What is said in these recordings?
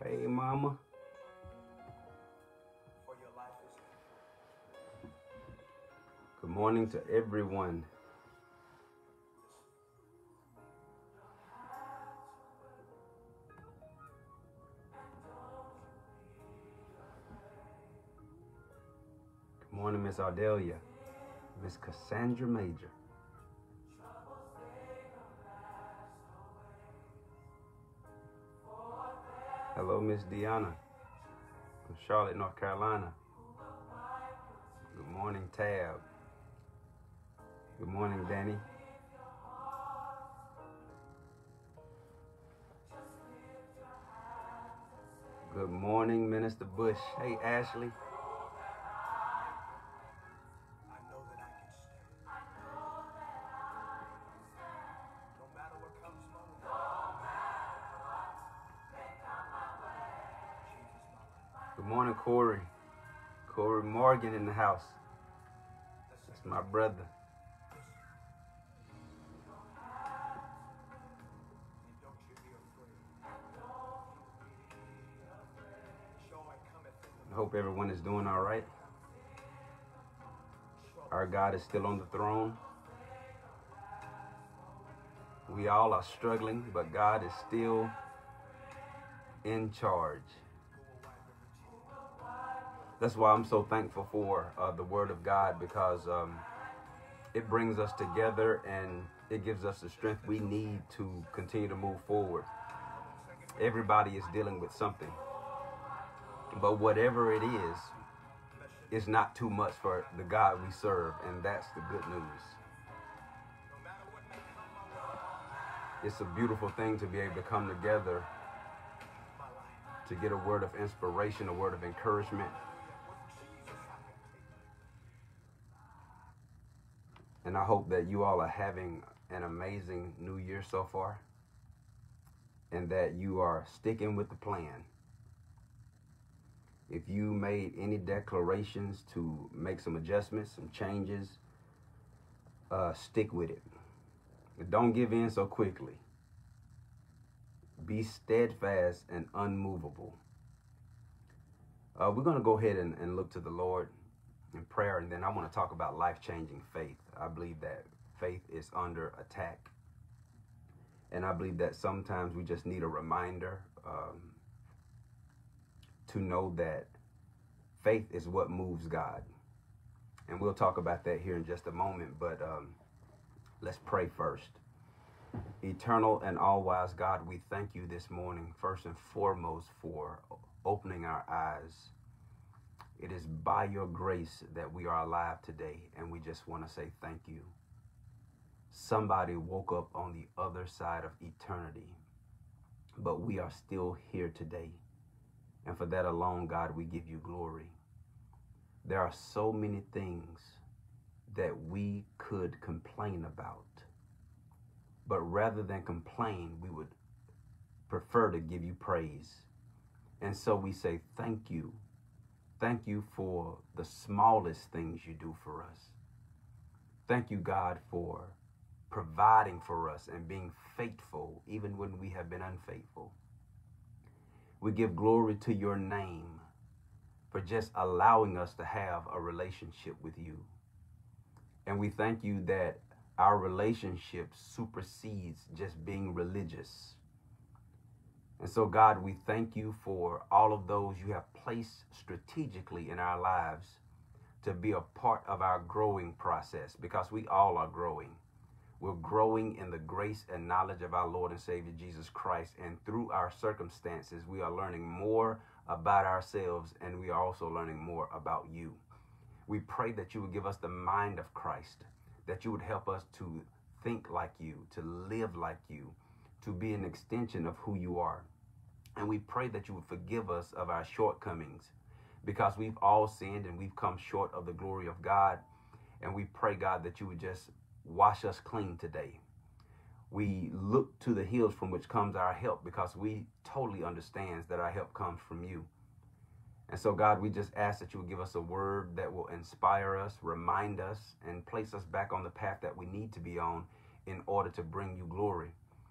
Hey, mama. Good morning to everyone. Good morning, Miss Ardelia. Miss Cassandra Major. Hello, Miss Deanna from Charlotte, North Carolina. Good morning, Tab. Good morning, Danny. Good morning, Minister Bush. Hey, Ashley. Good morning, Corey. Corey Morgan in the house. That's my brother. I hope everyone is doing all right. Our God is still on the throne. We all are struggling, but God is still in charge. That's why I'm so thankful for the Word of God, because it brings us together and it gives us the strength we need to continue to move forward. Everybody is dealing with something, but whatever it is, it's not too much for the God we serve, and that's the good news. It's a beautiful thing to be able to come together to get a word of inspiration, a word of encouragement. And I hope that you all are having an amazing new year so far, and that you are sticking with the plan. If you made any declarations to make some adjustments, some changes, stick with it. Don't give in so quickly. Be steadfast and unmovable. We're going to go ahead and look to the Lord in prayer, and then I want to talk about life-changing faith. I believe that faith is under attack, and I believe that sometimes we just need a reminder to know that faith is what moves God. And we'll talk about that here in just a moment, but let's pray first. Eternal and all-wise God, we thank you this morning, first and foremost, for opening our eyes. It is by your grace that we are alive today, and we just want to say thank you. Somebody woke up on the other side of eternity, but we are still here today. And for that alone, God, we give you glory. There are so many things that we could complain about, but rather than complain, we would prefer to give you praise. And so we say thank you. Thank you for the smallest things you do for us. Thank you, God, for providing for us and being faithful even when we have been unfaithful. We give glory to your name for just allowing us to have a relationship with you. And we thank you that our relationship supersedes just being religious. And so, God, we thank you for all of those you have placed strategically in our lives to be a part of our growing process, because we all are growing. We're growing in the grace and knowledge of our Lord and Savior, Jesus Christ. And through our circumstances, we are learning more about ourselves, and we are also learning more about you. We pray that you would give us the mind of Christ, that you would help us to think like you, to live like you, to be an extension of who you are. And we pray that you would forgive us of our shortcomings, because we've all sinned and we've come short of the glory of God. And we pray, God, that you would just wash us clean today. We look to the hills from which comes our help, because we totally understand that our help comes from you. And so, God, we just ask that you would give us a word that will inspire us, remind us, and place us back on the path that we need to be on in order to bring you glory.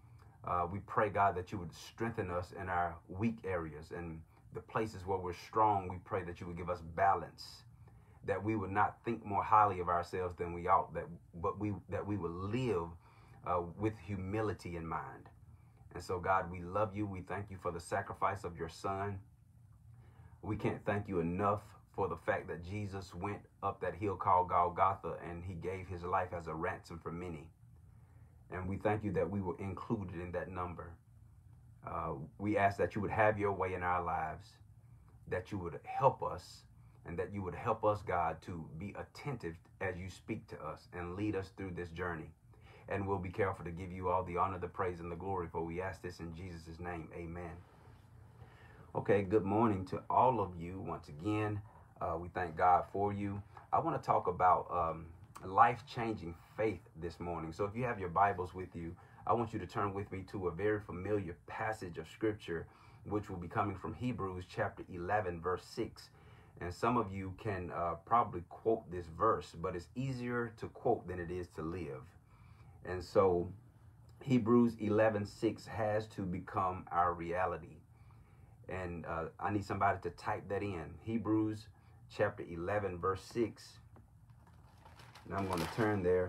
We pray, God, that you would strengthen us in our weak areas, and the places where we're strong. We pray that you would give us balance, that we would not think more highly of ourselves than we ought, that we would live with humility in mind. And so, God, we love you. We thank you for the sacrifice of your Son. We can't thank you enough for the fact that Jesus went up that hill called Golgotha, and he gave his life as a ransom for many. And we thank you that we were included in that number. We ask that you would have your way in our lives, that you would help us, and that you would help us, God, to be attentive as you speak to us and lead us through this journey. And we'll be careful to give you all the honor, the praise, and the glory, for we ask this in Jesus' name. Amen. Okay, good morning to all of you once again. We thank God for you. I want to talk about life-changing faith this morning. So if you have your Bibles with you, I want you to turn with me to a very familiar passage of Scripture, which will be coming from Hebrews chapter 11, verse 6. And some of you can probably quote this verse, but it's easier to quote than it is to live. And so Hebrews 11:6 has to become our reality. And I need somebody to type that in. Hebrews chapter 11, verse 6. And I'm going to turn there.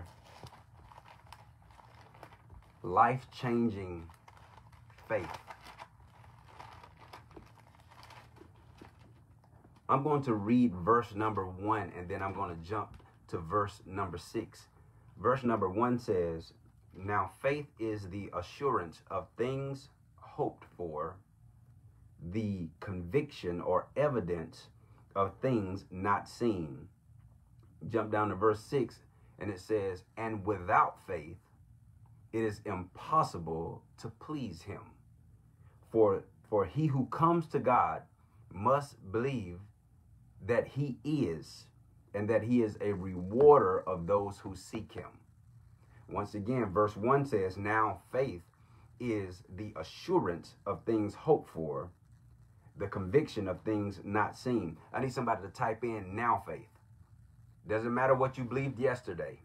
Life-changing faith. I'm going to read verse number 1, and then I'm going to jump to verse number 6. Verse number 1 says, "Now faith is the assurance of things hoped for, the conviction or evidence of things not seen." Jump down to verse 6, and it says, "And without faith, it is impossible to please him. For he who comes to God must believe that he is, and that he is a rewarder of those who seek him." Once again, verse 1 says, "Now faith is the assurance of things hoped for, the conviction of things not seen." I need somebody to type in "now faith." Doesn't matter what you believed yesterday.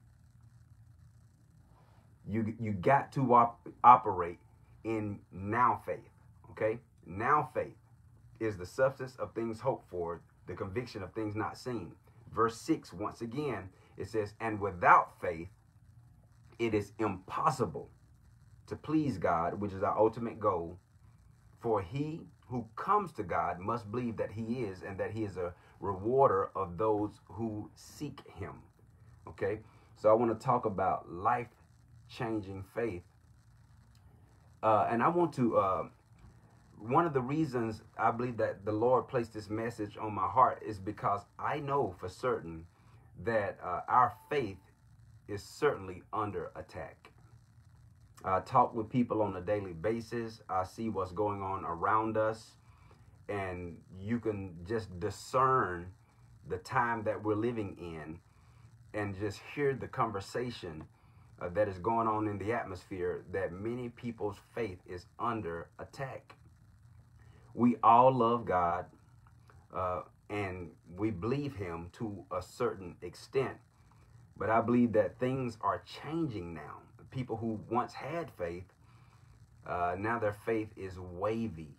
You got to operate in now faith, okay? Now faith is the substance of things hoped for, the conviction of things not seen. Verse 6, once again, it says, "And without faith, it is impossible to please God," which is our ultimate goal. "For he who comes to God must believe that he is, and that he is a rewarder of those who seek him." Okay, so I want to talk about life-changing faith. And I want to, one of the reasons I believe that the Lord placed this message on my heart is because I know for certain that our faith is certainly under attack. I talk with people on a daily basis. I see what's going on around us, and you can just discern the time that we're living in and just hear the conversation that is going on in the atmosphere, that many people's faith is under attack. We all love God, and we believe him to a certain extent. But I believe that things are changing now. People who once had faith, now their faith is wavery.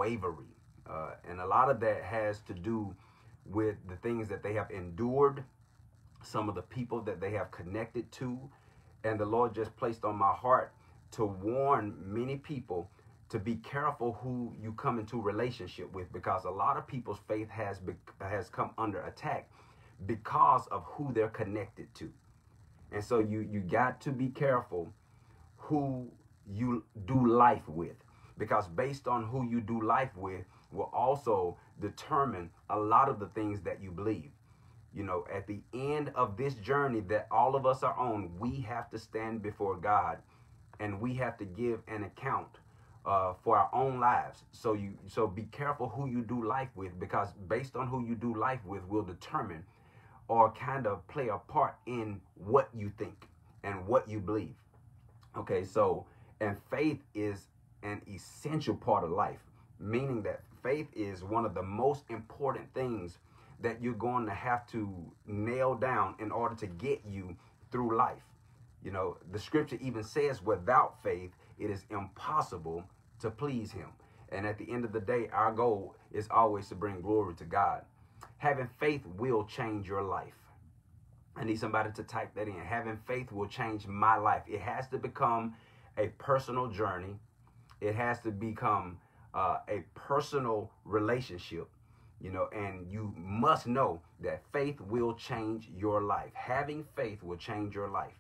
And a lot of that has to do with the things that they have endured, some of the people that they have connected to. And the Lord just placed on my heart to warn many people to be careful who you come into relationship with, because a lot of people's faith has come under attack because of who they're connected to. And so you got to be careful who you do life with, because based on who you do life with will also determine a lot of the things that you believe. You know, at the end of this journey that all of us are on, we have to stand before God, and we have to give an account for our own lives. So be careful who you do life with, because based on who you do life with will determine or kind of play a part in what you think and what you believe. Okay, so, and faith is an essential part of life, meaning that faith is one of the most important things that you're going to have to nail down in order to get you through life. You know, the scripture even says without faith, it is impossible to please him. And at the end of the day, our goal is always to bring glory to God. Having faith will change your life. I need somebody to type that in. Having faith will change my life. It has to become a personal journey. It has to become a personal relationship, you know, and you must know that faith will change your life. Having faith will change your life.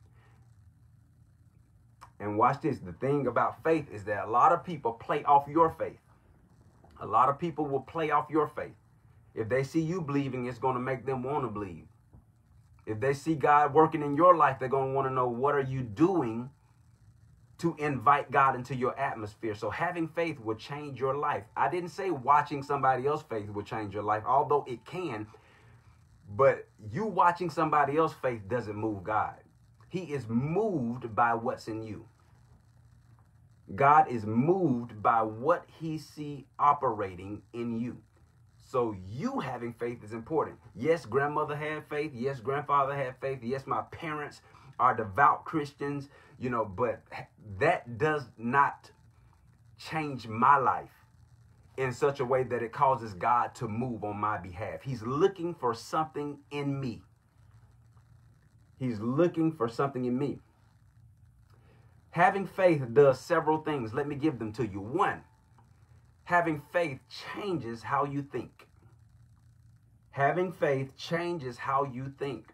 And watch this. The thing about faith is that a lot of people play off your faith. A lot of people will play off your faith. If they see you believing, it's going to make them want to believe. If they see God working in your life, they're going to want to know, what are you doing to invite God into your atmosphere? So having faith will change your life. I didn't say watching somebody else's faith will change your life, although it can. But you watching somebody else's faith doesn't move God. He is moved by what's in you. God is moved by what he sees operating in you. So you having faith is important. Yes, grandmother had faith. Yes, grandfather had faith. Yes, my parents are devout Christians, you know, but that does not change my life in such a way that it causes God to move on my behalf. He's looking for something in me. He's looking for something in me. Having faith does several things. Let me give them to you. One, having faith changes how you think. Having faith changes how you think.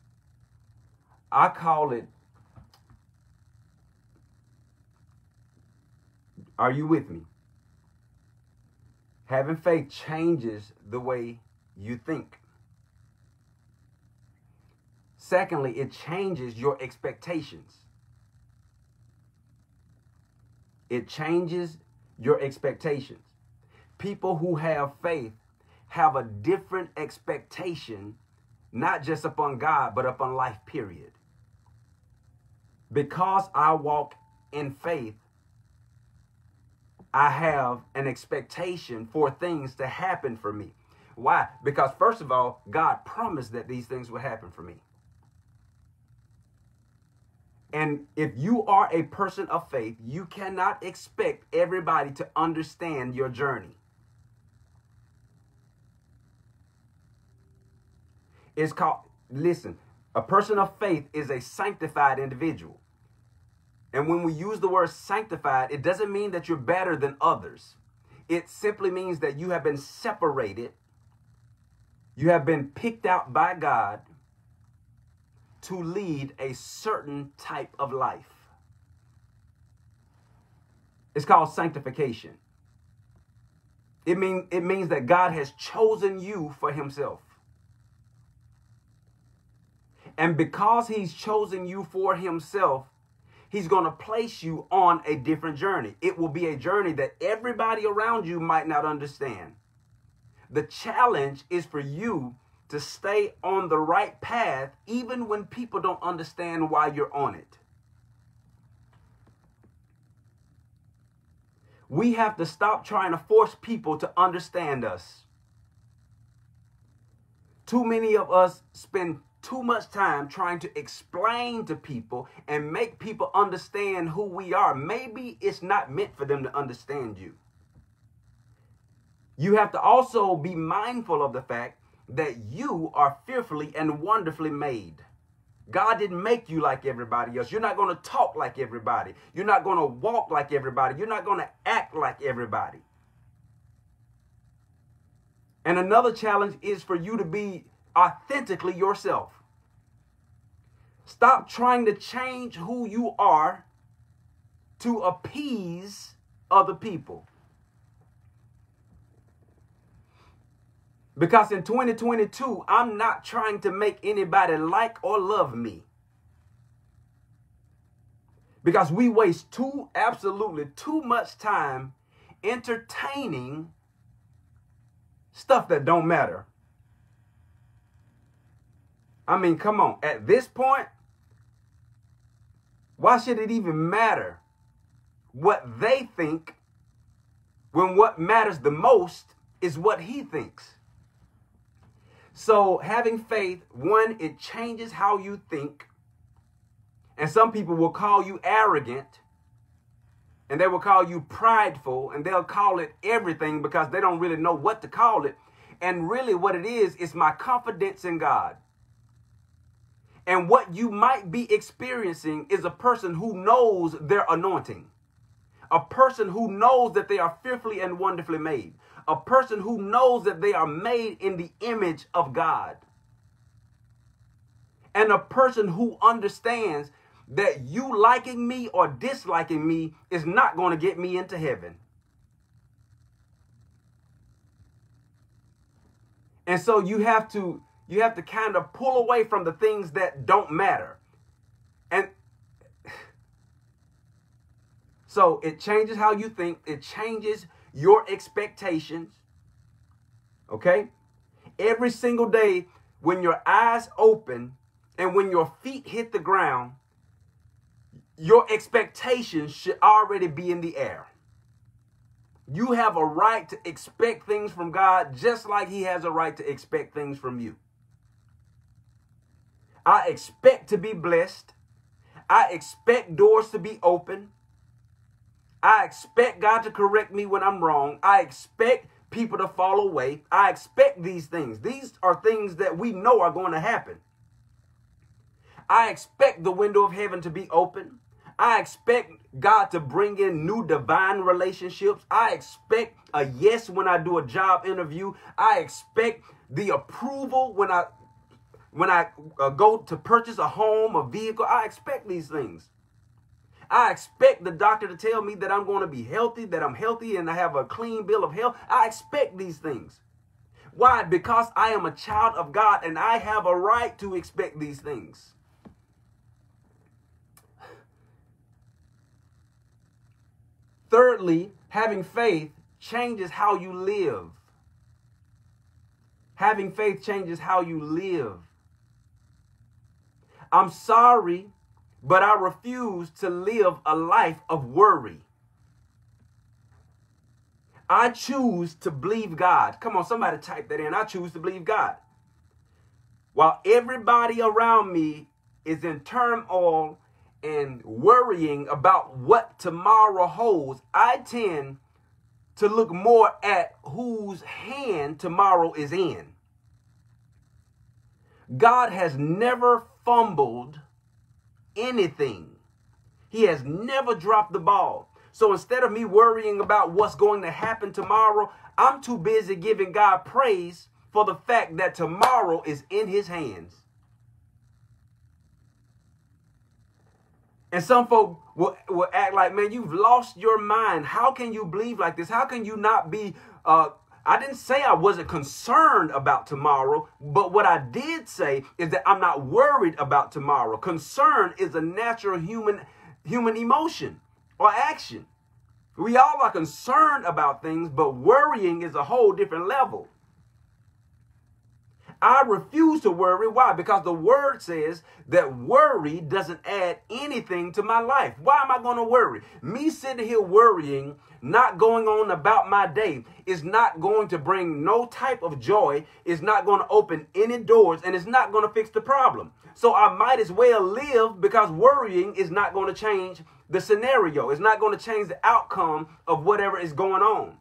I call it, are you with me? Having faith changes the way you think. Secondly, it changes your expectations. It changes your expectations. People who have faith have a different expectation, not just upon God, but upon life, period. Because I walk in faith, I have an expectation for things to happen for me. Why? Because first of all, God promised that these things would happen for me. And if you are a person of faith, you cannot expect everybody to understand your journey. It's called, listen, a person of faith is a sanctified individual. And when we use the word sanctified, it doesn't mean that you're better than others. It simply means that you have been separated. You have been picked out by God to lead a certain type of life. It's called sanctification. It means that God has chosen you for himself. And because he's chosen you for himself, he's going to place you on a different journey. It will be a journey that everybody around you might not understand. The challenge is for you to stay on the right path, even when people don't understand why you're on it. We have to stop trying to force people to understand us. Too many of us spend too much time trying to explain to people and make people understand who we are. Maybe it's not meant for them to understand you. You have to also be mindful of the fact that you are fearfully and wonderfully made. God didn't make you like everybody else. You're not going to talk like everybody. You're not going to walk like everybody. You're not going to act like everybody. And another challenge is for you to be authentically yourself. Stop trying to change who you are to appease other people. Because in 2022, I'm not trying to make anybody like or love me. Because we waste absolutely too much time entertaining stuff that don't matter. I mean, come on. At this point, why should it even matter what they think when what matters the most is what he thinks? So having faith, one, it changes how you think. And some people will call you arrogant and they will call you prideful, and they'll call it everything because they don't really know what to call it. And really what it is my confidence in God. And what you might be experiencing is a person who knows their anointing. A person who knows that they are fearfully and wonderfully made. A person who knows that they are made in the image of God. And a person who understands that you liking me or disliking me is not going to get me into heaven. And so you have to kind of pull away from the things that don't matter. And so it changes how you think. It changes your expectations. Okay? Every single day when your eyes open and when your feet hit the ground, your expectations should already be in the air. You have a right to expect things from God just like he has a right to expect things from you. I expect to be blessed. I expect doors to be open. I expect God to correct me when I'm wrong. I expect people to fall away. I expect these things. These are things that we know are going to happen. I expect the window of heaven to be open. I expect God to bring in new divine relationships. I expect a yes when I do a job interview. I expect the approval when I go to purchase a home, a vehicle. I expect these things. I expect the doctor to tell me that I'm going to be healthy, that I'm healthy and I have a clean bill of health. I expect these things. Why? Because I am a child of God and I have a right to expect these things. Thirdly, having faith changes how you live. Having faith changes how you live. I'm sorry, but I refuse to live a life of worry. I choose to believe God. Come on, somebody type that in. I choose to believe God. While everybody around me is in turmoil and worrying about what tomorrow holds, I tend to look more at whose hand tomorrow is in. God has never fumbled anything. He has never dropped the ball. So instead of me worrying about what's going to happen tomorrow, I'm too busy giving God praise for the fact that tomorrow is in his hands. And some folk will act like, man, you've lost your mind. How can you believe like this? How can you not be, I didn't say I wasn't concerned about tomorrow, but what I did say is that I'm not worried about tomorrow. Concern is a natural human emotion or action. We all are concerned about things, but worrying is a whole different level. I refuse to worry. Why? Because the word says that worry doesn't add anything to my life. Why am I going to worry? Me sitting here worrying, not going on about my day, is not going to bring no type of joy, is not going to open any doors, and it's not going to fix the problem. So I might as well live, because worrying is not going to change the scenario. It's not going to change the outcome of whatever is going on.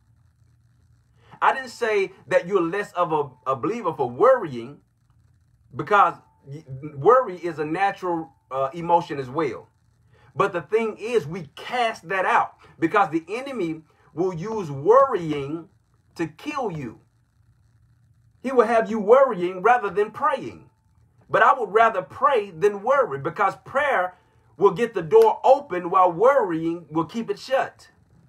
I didn't say that you're less of a believer for worrying, because worry is a natural emotion as well. But the thing is, we cast that out, because the enemy will use worrying to kill you. He will have you worrying rather than praying. But I would rather pray than worry, because prayer will get the door open while worrying will keep it shut.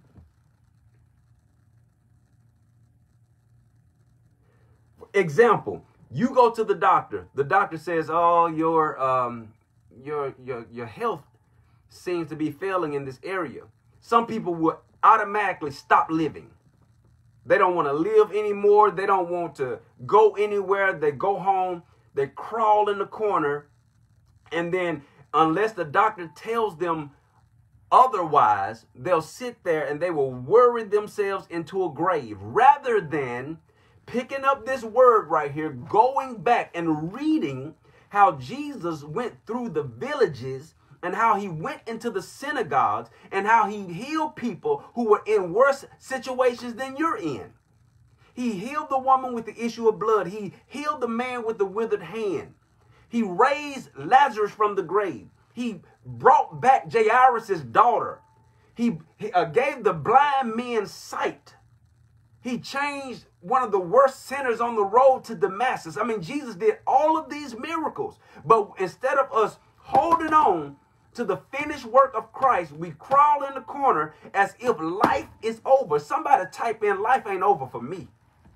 Example, you go to the doctor. The doctor says, oh, your health seems to be failing in this area. Some people will automatically stop living. They don't want to live anymore. They don't want to go anywhere. They go home. They crawl in the corner. And then unless the doctor tells them otherwise, they'll sit there and they will worry themselves into a grave, rather than picking up this word right here, going back and reading how Jesus went through the villages and how he went into the synagogues and how he healed people who were in worse situations than you're in. He healed the woman with the issue of blood. He healed the man with the withered hand. He raised Lazarus from the grave. He brought back Jairus' daughter. He gave the blind man sight. He changed one of the worst sinners on the road to Damascus. I mean, Jesus did all of these miracles. But instead of us holding on to the finished work of Christ, we crawl in the corner as if life is over. Somebody type in, life ain't over for me.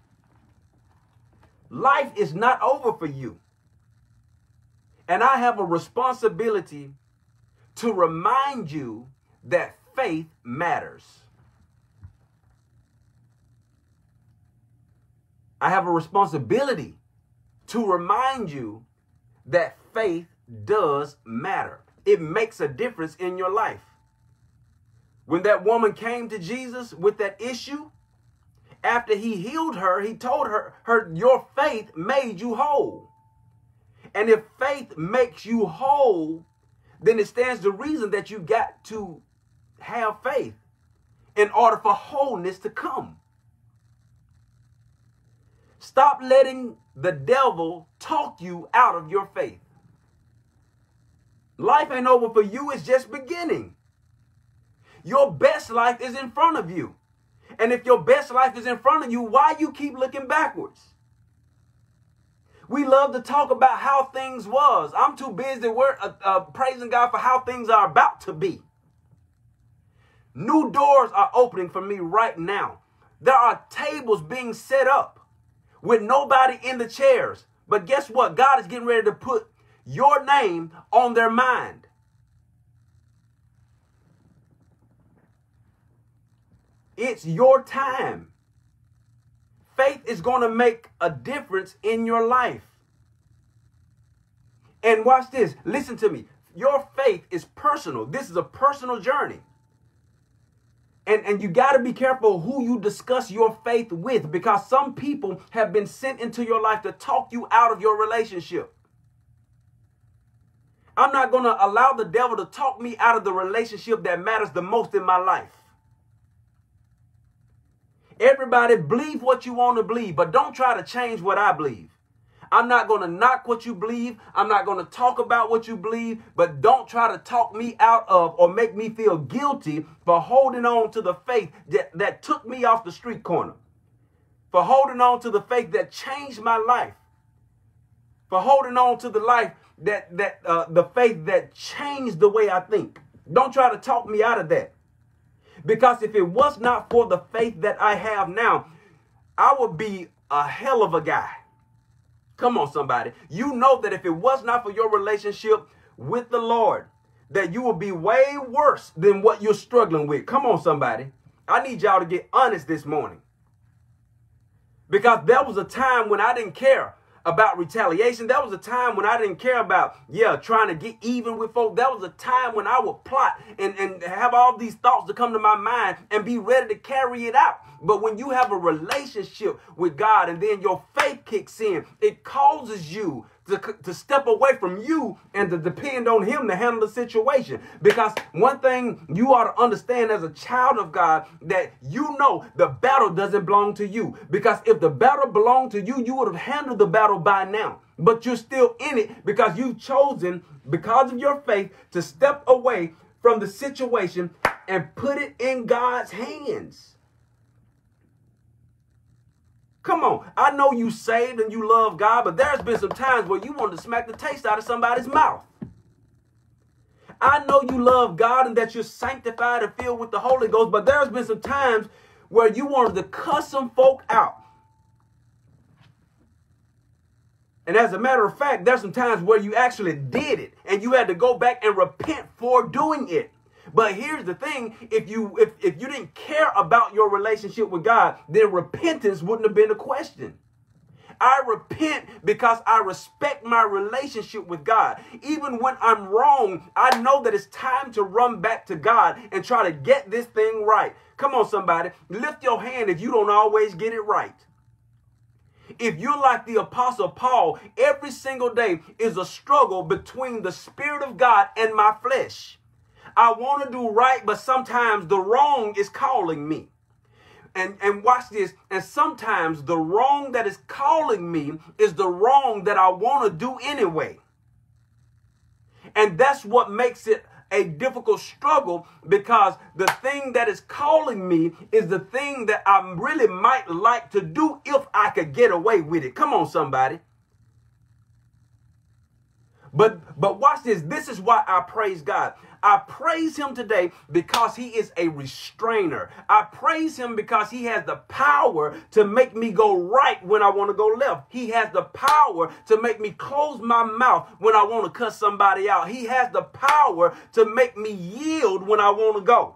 Life is not over for you. And I have a responsibility to remind you that faith matters. I have a responsibility to remind you that faith does matter. It makes a difference in your life. When that woman came to Jesus with that issue, after he healed her, he told her, your faith made you whole. And if faith makes you whole, then it stands to reason that you got to have faith in order for wholeness to come. Stop letting the devil talk you out of your faith. Life ain't over for you, it's just beginning. Your best life is in front of you. And if your best life is in front of you, why you keep looking backwards? We love to talk about how things was. I'm too busy praising God for how things are about to be. New doors are opening for me right now. There are tables being set up with nobody in the chairs. But guess what? God is getting ready to put your name on their mind. It's your time. Faith is going to make a difference in your life. And watch this. Listen to me. Your faith is personal. This is a personal journey. And you got to be careful who you discuss your faith with, because some people have been sent into your life to talk you out of your relationship. I'm not going to allow the devil to talk me out of the relationship that matters the most in my life. Everybody believe what you want to believe, but don't try to change what I believe. I'm not going to knock what you believe. I'm not going to talk about what you believe, but don't try to talk me out of or make me feel guilty for holding on to the faith that took me off the street corner, for holding on to the faith that changed my life, for holding on to the life the faith that changed the way I think. Don't try to talk me out of that. Because if it was not for the faith that I have now, I would be a hell of a guy. Come on, somebody. You know that if it was not for your relationship with the Lord, that you would be way worse than what you're struggling with. Come on, somebody. I need y'all to get honest this morning. Because there was a time when I didn't care about retaliation. That was a time when I didn't care about, trying to get even with folk. That was a time when I would plot and have all these thoughts to come to my mind and be ready to carry it out. But when you have a relationship with God and then your faith kicks in, it causes you to step away from you and to depend on him to handle the situation. Because one thing you ought to understand as a child of God, that you know the battle doesn't belong to you. Because if the battle belonged to you, you would have handled the battle by now. But you're still in it because you've chosen, because of your faith, to step away from the situation and put it in God's hands. Come on. I know you saved and you love God, but there's been some times where you wanted to smack the taste out of somebody's mouth. I know you love God and that you're sanctified and filled with the Holy Ghost, but there's been some times where you wanted to cuss some folk out. And as a matter of fact, there's some times where you actually did it and you had to go back and repent for doing it. But here's the thing, if you didn't care about your relationship with God, then repentance wouldn't have been a question. I repent because I respect my relationship with God. Even when I'm wrong, I know that it's time to run back to God and try to get this thing right. Come on, somebody. Lift your hand if you don't always get it right. If you're like the Apostle Paul, every single day is a struggle between the Spirit of God and my flesh. I want to do right, but sometimes the wrong is calling me. And watch this. And sometimes the wrong that is calling me is the wrong that I want to do anyway. And that's what makes it a difficult struggle, because the thing that is calling me is the thing that I really might like to do if I could get away with it. Come on, somebody. But watch this. This is why I praise God. I praise him today because he is a restrainer. I praise him because he has the power to make me go right when I want to go left. He has the power to make me close my mouth when I want to cuss somebody out. He has the power to make me yield when I want to go.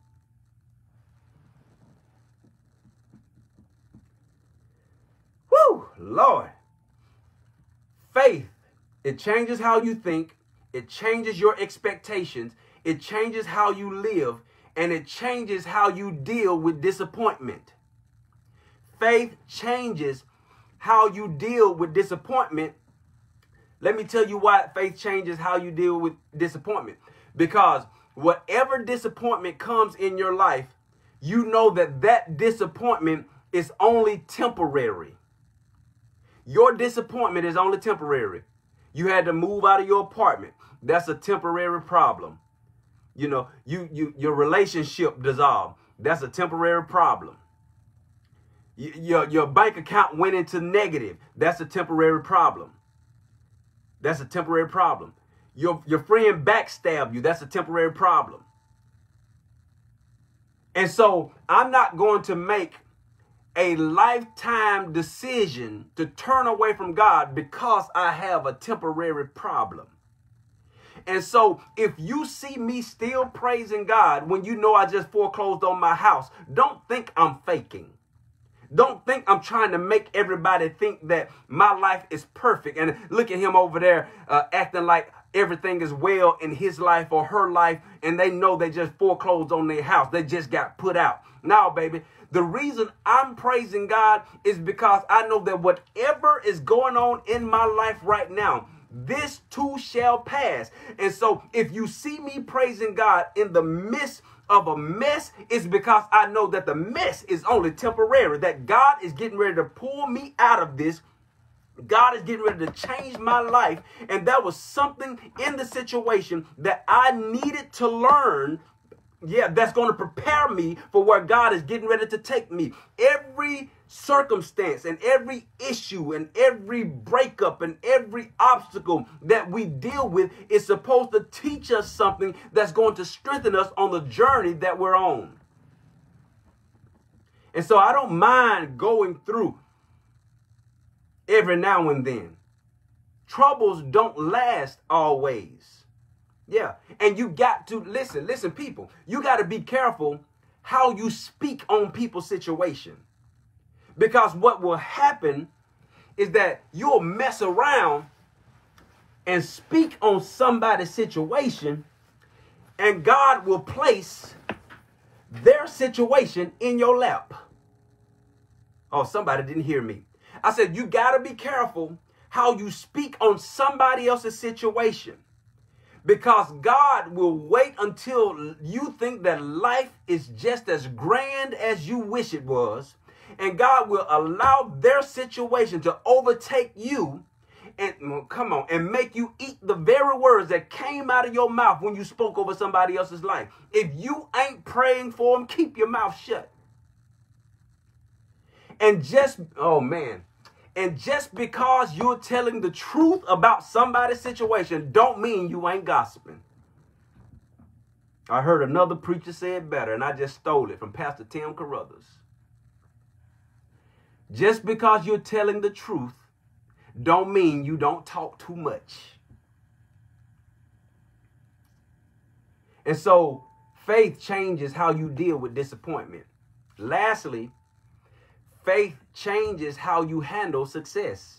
Woo, Lord. Faith. It changes how you think. It changes your expectations. It changes how you live. And it changes how you deal with disappointment. Faith changes how you deal with disappointment. Let me tell you why faith changes how you deal with disappointment. Because whatever disappointment comes in your life, you know that that disappointment is only temporary. Your disappointment is only temporary. You had to move out of your apartment. That's a temporary problem. You know, your relationship dissolved. That's a temporary problem. Your bank account went into negative. That's a temporary problem. That's a temporary problem. Your friend backstabbed you. That's a temporary problem. And so I'm not going to make a lifetime decision to turn away from God because I have a temporary problem. And so if you see me still praising God when you know I just foreclosed on my house, don't think I'm faking. Don't think I'm trying to make everybody think that my life is perfect. And look at him over there acting like everything is well in his life or her life, and they know they just foreclosed on their house. They just got put out. No, baby. The reason I'm praising God is because I know that whatever is going on in my life right now, this too shall pass. And so if you see me praising God in the midst of a mess, it's because I know that the mess is only temporary, that God is getting ready to pull me out of this. God is getting ready to change my life. And that was something in the situation that I needed to learn. Yeah, that's going to prepare me for where God is getting ready to take me. Every circumstance and every issue and every breakup and every obstacle that we deal with is supposed to teach us something that's going to strengthen us on the journey that we're on. And so I don't mind going through every now and then. Troubles don't last always. Yeah. And you got to listen, people, you got to be careful how you speak on people's situation. Because what will happen is that you'll mess around and speak on somebody's situation, and God will place their situation in your lap. Oh, somebody didn't hear me. I said, you got to be careful how you speak on somebody else's situation. Because God will wait until you think that life is just as grand as you wish it was. And God will allow their situation to overtake you and and make you eat the very words that came out of your mouth when you spoke over somebody else's life. If you ain't praying for them, keep your mouth shut. And just because you're telling the truth about somebody's situation don't mean you ain't gossiping. I heard another preacher say it better, and I just stole it from Pastor Tim Carruthers. Just because you're telling the truth don't mean you don't talk too much. And so faith changes how you deal with disappointment. Lastly, faith changes how you handle success.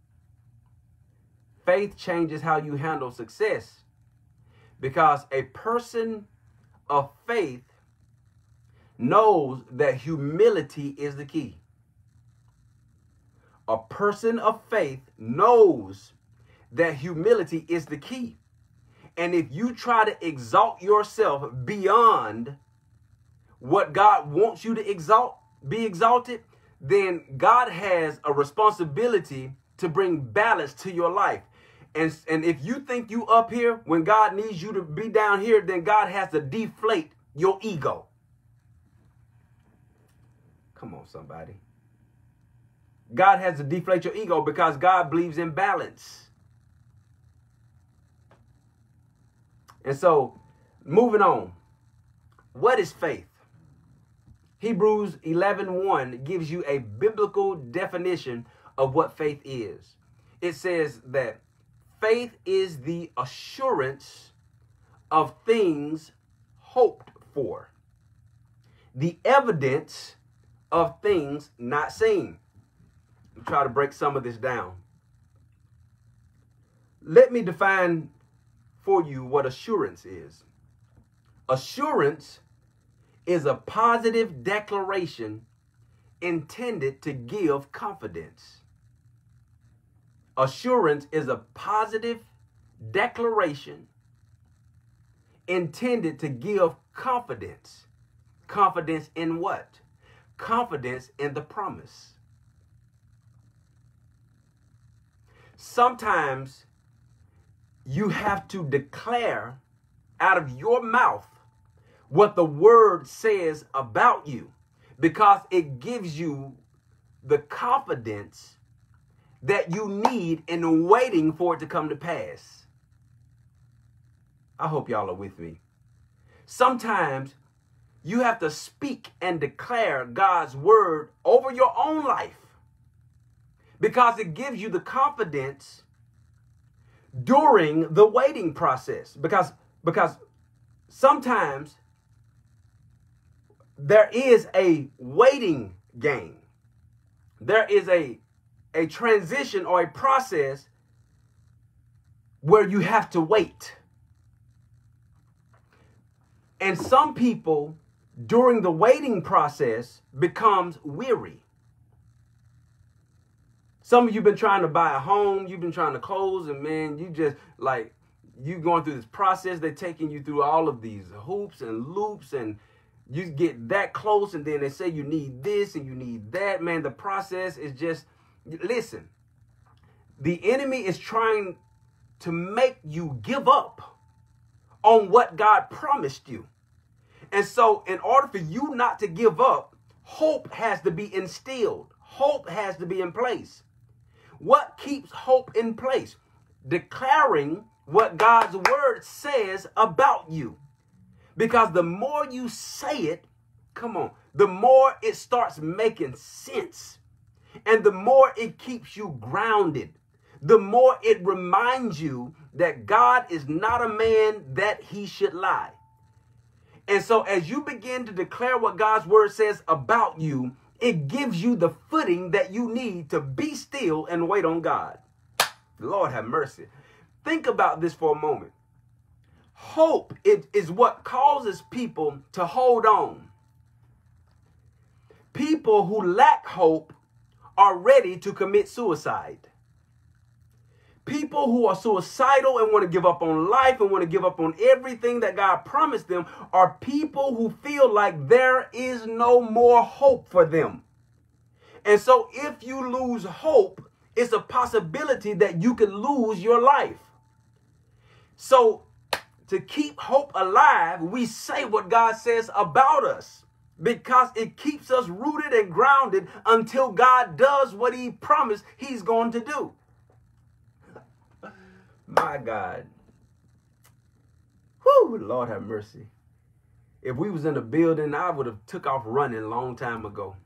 Faith changes how you handle success, because a person of faith knows that humility is the key. A person of faith knows that humility is the key. And if you try to exalt yourself beyond what God wants you to be exalted, then God has a responsibility to bring balance to your life. And if you think you up here when God needs you to be down here, then God has to deflate your ego. Come on, somebody. God has to deflate your ego because God believes in balance. And so, moving on. What is faith? Hebrews 11:1 gives you a biblical definition of what faith is. It says that faith is the assurance of things hoped for, the evidence of things not seen. I'll try to break some of this down. Let me define for you what assurance is. Assurance is a positive declaration intended to give confidence. Assurance is a positive declaration intended to give confidence. Confidence in what? Confidence in the promise. Sometimes you have to declare out of your mouth what the word says about you, because it gives you the confidence that you need in waiting for it to come to pass. I hope y'all are with me. Sometimes you have to speak and declare God's word over your own life because it gives you the confidence during the waiting process. Because sometimes there is a waiting game. There is a transition or a process where you have to wait. And some people during the waiting process becomes weary. Some of you been trying to buy a home, you've been trying to close, and man, you just like, you going through this process, they're taking you through all of these hoops and loops, and you get that close, and then they say you need this and you need that. Man, the process is just, listen, the enemy is trying to make you give up on what God promised you. And so in order for you not to give up, hope has to be instilled. Hope has to be in place. What keeps hope in place? Declaring what God's word says about you. Because the more you say it, come on, the more it starts making sense. And the more it keeps you grounded. The more it reminds you that God is not a man that he should lie. And so as you begin to declare what God's word says about you, it gives you the footing that you need to be still and wait on God. Lord have mercy. Think about this for a moment. Hope is what causes people to hold on. People who lack hope are ready to commit suicide. People who are suicidal and want to give up on life and want to give up on everything that God promised them are people who feel like there is no more hope for them. And so if you lose hope, it's a possibility that you could lose your life. So to keep hope alive, we say what God says about us because it keeps us rooted and grounded until God does what he promised he's going to do. My God. Whew, Lord have mercy. If we was in a building, I would have took off running a long time ago.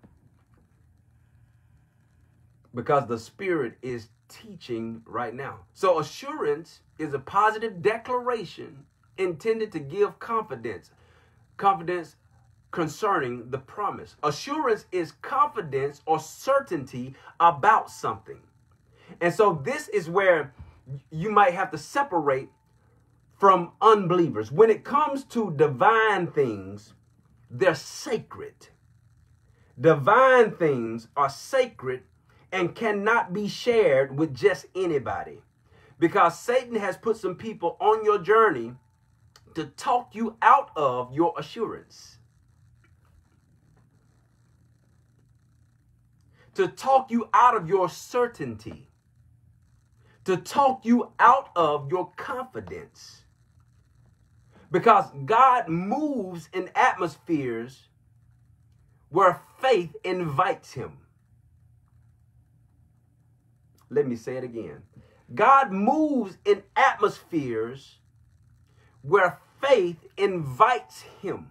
Because the Spirit is teaching right now. So assurance is a positive declaration intended to give confidence. Confidence concerning the promise. Assurance is confidence or certainty about something. And so this is where you might have to separate from unbelievers. When it comes to divine things, they're sacred. Divine things are sacred and cannot be shared with just anybody, because Satan has put some people on your journey to talk you out of your assurance, to talk you out of your certainty, to talk you out of your confidence. Because God moves in atmospheres where faith invites him. Let me say it again. God moves in atmospheres where faith invites him.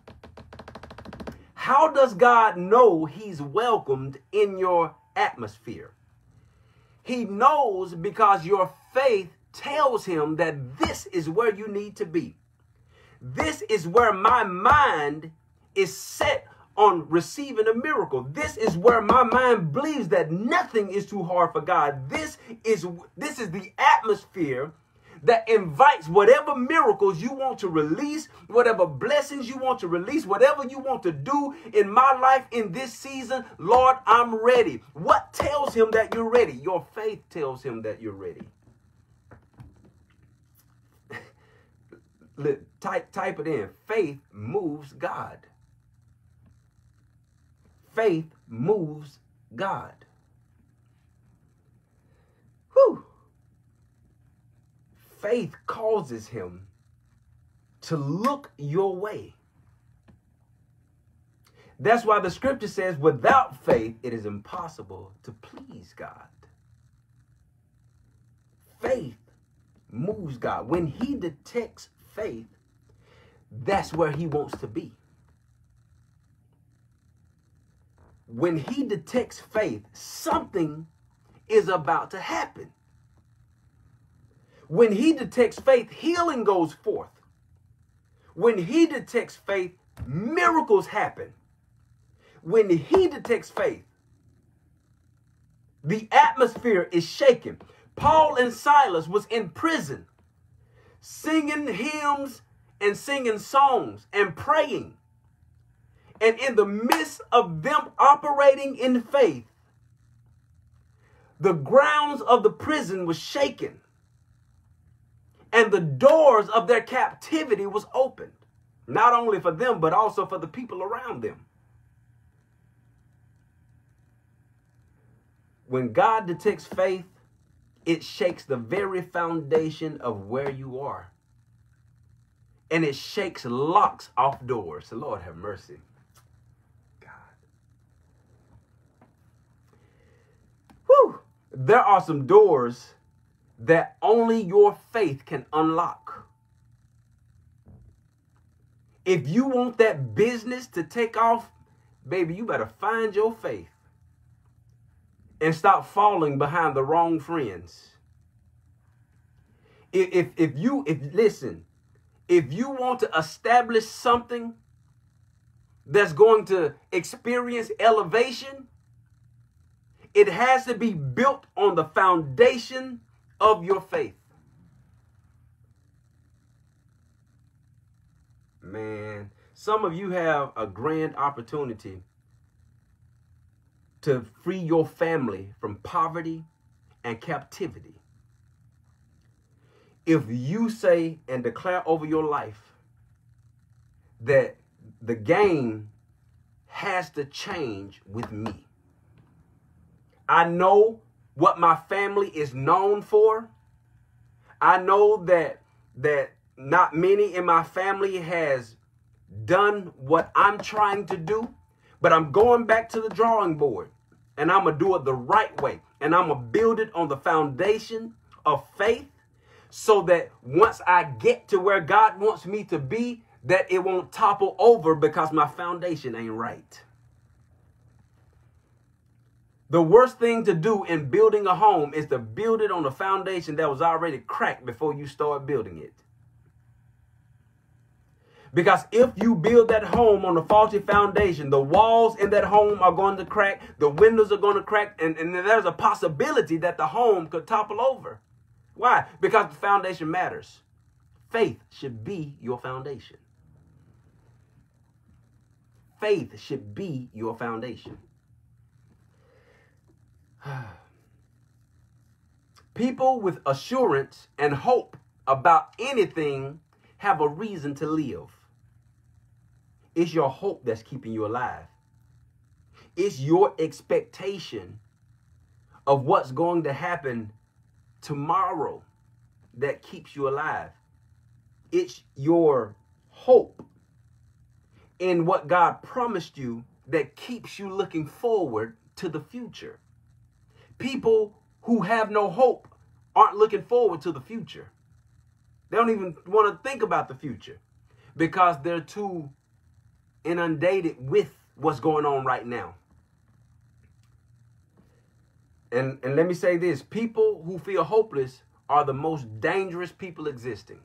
How does God know he's welcomed in your atmosphere? He knows because your faith tells him that this is where you need to be. This is where my mind is set on receiving a miracle. This is where my mind believes that nothing is too hard for God. This is the atmosphere that invites whatever miracles you want to release, whatever blessings you want to release, whatever you want to do in my life in this season. Lord, I'm ready. What tells him that you're ready? Your faith tells him that you're ready. Type it in. Faith moves God. Faith moves God. Whew. Faith causes him to look your way. That's why the scripture says, without faith, it is impossible to please God. Faith moves God. When he detects faith, that's where he wants to be. When he detects faith, something is about to happen. When he detects faith, healing goes forth. When he detects faith, miracles happen. When he detects faith, the atmosphere is shaken. Paul and Silas was in prison, singing hymns and singing songs and praying. And in the midst of them operating in faith, the grounds of the prison was shaken, and the doors of their captivity was opened, not only for them, but also for the people around them. When God detects faith, it shakes the very foundation of where you are. And it shakes locks off doors. The Lord have mercy. God. Whew. There are some doors that only your faith can unlock. If you want that business to take off, baby, you better find your faith and stop falling behind the wrong friends. If you want to establish something that's going to experience elevation, it has to be built on the foundation of your faith. Man, some of you have a grand opportunity to free your family from poverty and captivity. If you say and declare over your life that the game has to change with me. I know what my family is known for. I know that not many in my family has done what I'm trying to do, but I'm going back to the drawing board, and I'm going to do it the right way. And I'm going to build it on the foundation of faith, so that once I get to where God wants me to be, that it won't topple over because my foundation ain't right. The worst thing to do in building a home is to build it on a foundation that was already cracked before you start building it. Because if you build that home on a faulty foundation, the walls in that home are going to crack, the windows are going to crack, and there's a possibility that the home could topple over. Why? Because the foundation matters. Faith should be your foundation. Faith should be your foundation. People with assurance and hope about anything have a reason to live. It's your hope that's keeping you alive. It's your expectation of what's going to happen tomorrow that keeps you alive. It's your hope in what God promised you that keeps you looking forward to the future. People who have no hope aren't looking forward to the future. They don't even want to think about the future because they're too inundated with what's going on right now. And let me say this, people who feel hopeless are the most dangerous people existing.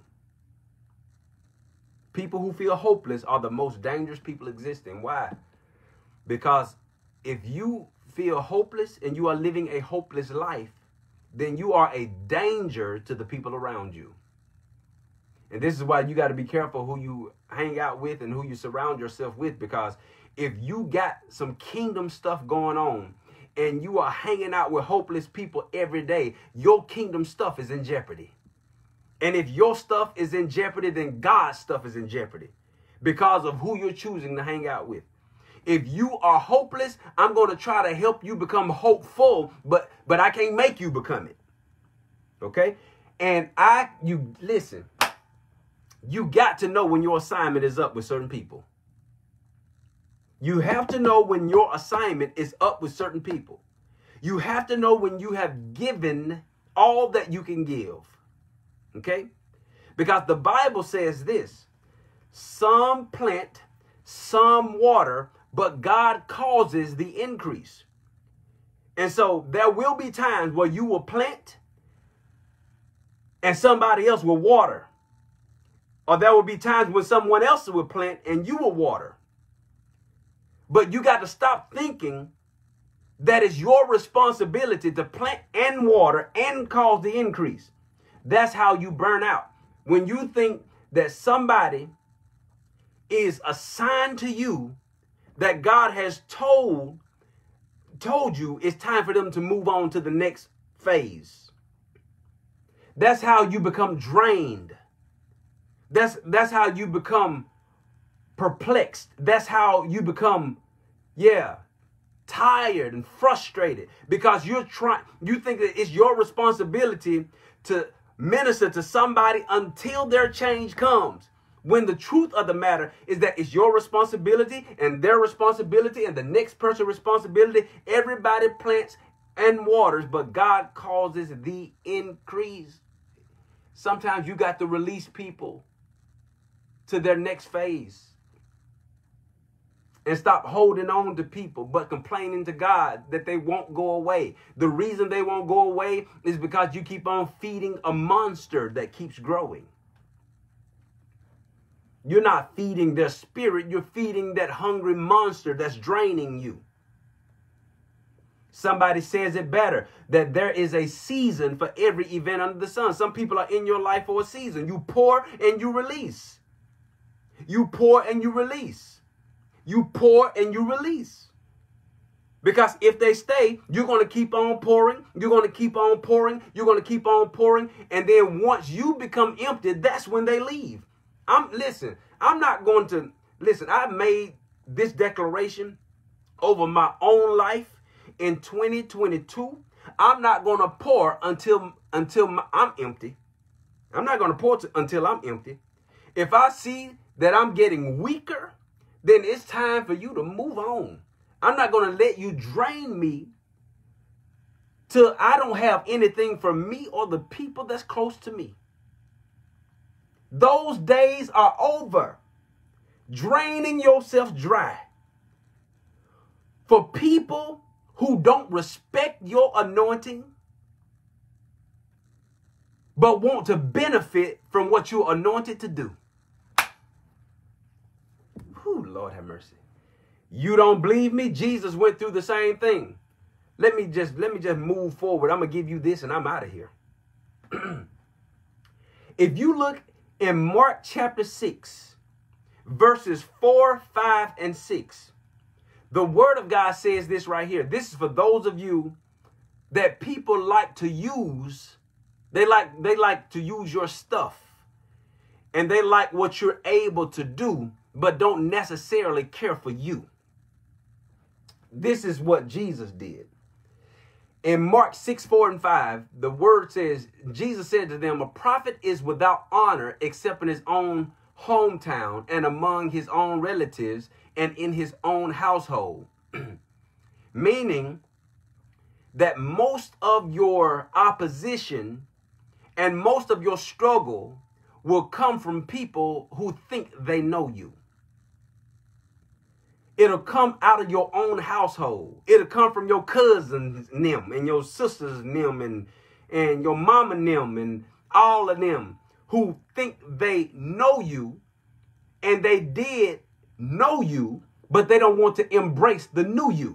People who feel hopeless are the most dangerous people existing. Why? Because if you feel hopeless and you are living a hopeless life, then you are a danger to the people around you. And this is why you got to be careful who you hang out with and who you surround yourself with, because if you got some kingdom stuff going on and you are hanging out with hopeless people every day, your kingdom stuff is in jeopardy. And if your stuff is in jeopardy, then God's stuff is in jeopardy because of who you're choosing to hang out with. If you are hopeless, I'm going to try to help you become hopeful, but I can't make you become it. Okay? And listen, you got to know when your assignment is up with certain people. You have to know when your assignment is up with certain people. You have to know when you have given all that you can give. Okay? Because the Bible says this, some plant, some water, but God causes the increase. And so there will be times where you will plant and somebody else will water. Or there will be times when someone else will plant and you will water. But you got to stop thinking that it's your responsibility to plant and water and cause the increase. That's how you burn out. When you think that somebody is assigned to you, that God has told you it's time for them to move on to the next phase. That's how you become drained. That's how you become perplexed. That's how you become, tired and frustrated, because you think that it's your responsibility to minister to somebody until their change comes. When the truth of the matter is that it's your responsibility and their responsibility and the next person's responsibility. Everybody plants and waters, but God causes the increase. Sometimes you got to release people to their next phase and stop holding on to people, but complaining to God that they won't go away. The reason they won't go away is because you keep on feeding a monster that keeps growing. You're not feeding their spirit. You're feeding that hungry monster that's draining you. Somebody says it better, that there is a season for every event under the sun. Some people are in your life for a season. You pour and you release. You pour and you release. You pour and you release. Because if they stay, you're going to keep on pouring. You're going to keep on pouring. You're going to keep on pouring. And then once you become empty, that's when they leave. I've made this declaration over my own life in 2022. I'm not going to pour until I'm empty. I'm not going to pour until I'm empty. If I see that I'm getting weaker, then it's time for you to move on. I'm not going to let you drain me till I don't have anything for me or the people that's close to me. Those days are over. Draining yourself dry. For people who don't respect your anointing, but want to benefit from what you're anointed to do. Whew, Lord have mercy. You don't believe me? Jesus went through the same thing. Let me just move forward. I'm going to give you this and I'm out of here. If you look in Mark chapter 6, verses 4, 5, and 6, the word of God says this right here. This is for those of you that people like to use. They like to use your stuff, and they like what you're able to do, but don't necessarily care for you. This is what Jesus did. In Mark 6:4-5, the word says, Jesus said to them, a prophet is without honor except in his own hometown and among his own relatives and in his own household. Meaning that most of your opposition and most of your struggle will come from people who think they know you. It'll come out of your own household. It'll come from your cousins, them, and your sisters, them, and your mama, them, and all of them who think they know you, and they did know you, but they don't want to embrace the new you.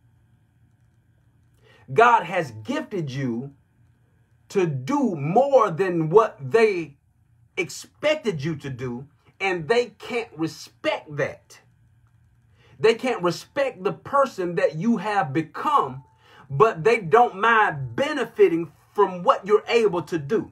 God has gifted you to do more than what they expected you to do, and they can't respect that. They can't respect the person that you have become, but they don't mind benefiting from what you're able to do.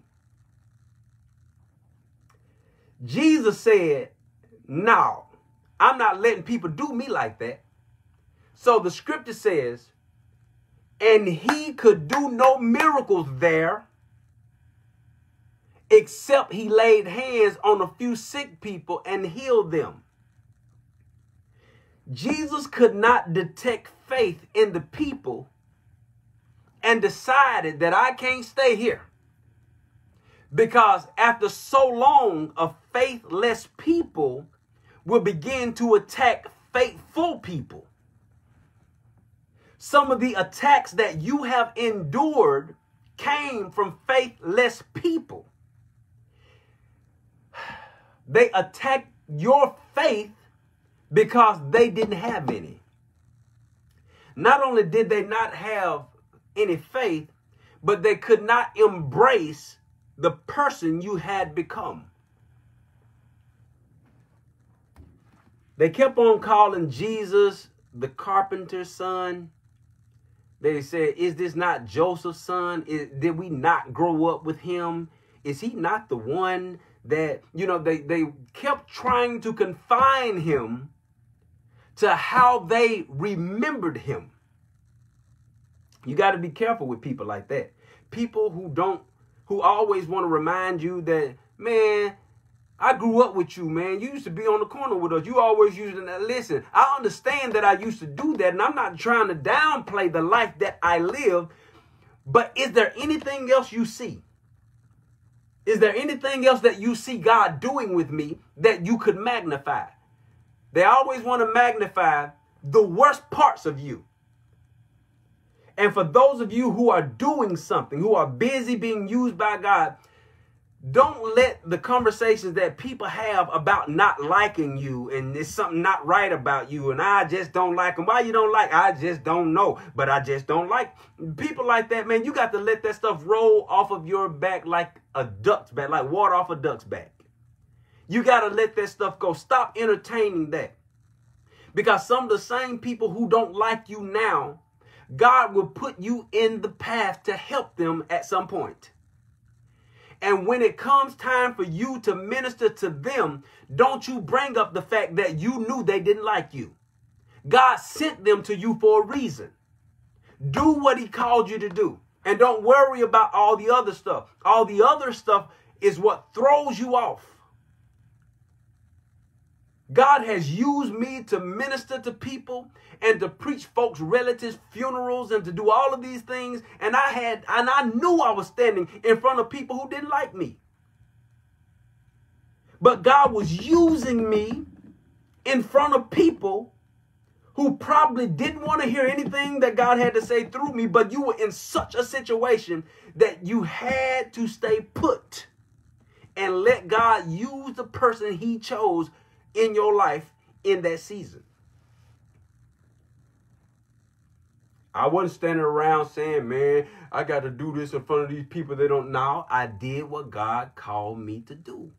Jesus said, no, I'm not letting people do me like that. So the scripture says, and he could do no miracles there except he laid hands on a few sick people and healed them. Jesus could not detect faith in the people and decided that I can't stay here. Because after so long of faithless people will begin to attack faithful people. Some of the attacks that you have endured came from faithless people. They attacked your faith because they didn't have any. Not only did they not have any faith, but they could not embrace the person you had become. They kept on calling Jesus the carpenter's son. They said, is this not Joseph's son? Did we not grow up with him? Is he not the one that, they kept trying to confine him to how they remembered him. You got to be careful with people like that. People who always want to remind you that, man, I grew up with you, man. You used to be on the corner with us. You always used to listen. I understand that I used to do that, and I'm not trying to downplay the life that I live, but is there anything else you see? Is there anything else that you see God doing with me that you could magnify? They always want to magnify the worst parts of you. And for those of you who are doing something, who are busy being used by God, don't let the conversations that people have about not liking you and there's something not right about you and I just don't like them. Why you don't like? I just don't know, but I just don't like people like that, man. You got to let that stuff roll off of your back like a duck's back, like water off a duck's back. You got to let that stuff go. Stop entertaining that. Because some of the same people who don't like you now, God will put you in the path to help them at some point. And when it comes time for you to minister to them, don't you bring up the fact that you knew they didn't like you. God sent them to you for a reason. Do what he called you to do. And don't worry about all the other stuff. All the other stuff is what throws you off. God has used me to minister to people and to preach folks' relatives' funerals and to do all of these things. And I knew I was standing in front of people who didn't like me. But God was using me in front of people who probably didn't want to hear anything that God had to say through me. But you were in such a situation that you had to stay put and let God use the person he chose in your life in that season. I wasn't standing around saying, man, I got to do this in front of these people they don't know. I did what God called me to do.